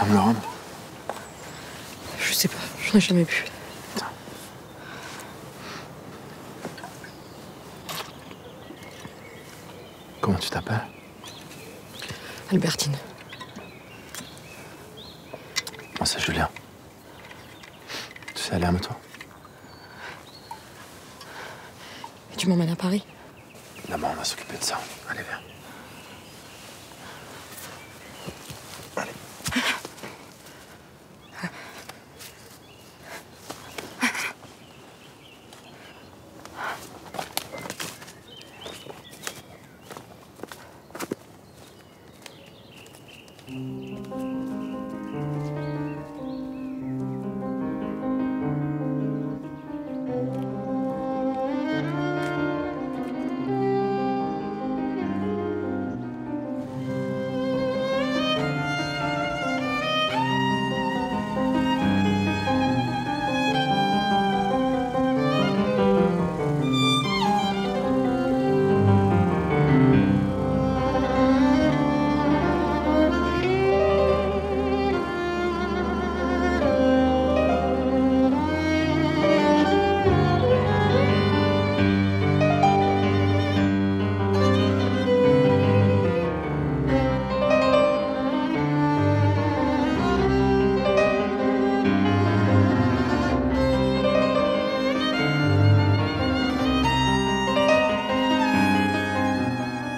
préfères me le rendre? Je sais pas, j'en ai jamais bu. Attends. Comment tu t'appelles? Albertine. Moi, c'est Julien. Tu sais aller à moto? Et tu m'emmènes à Paris? D'abord, on va s'occuper de ça. Allez, viens.